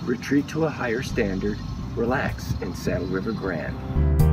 retreat to a higher standard, relax in Saddle River Grand.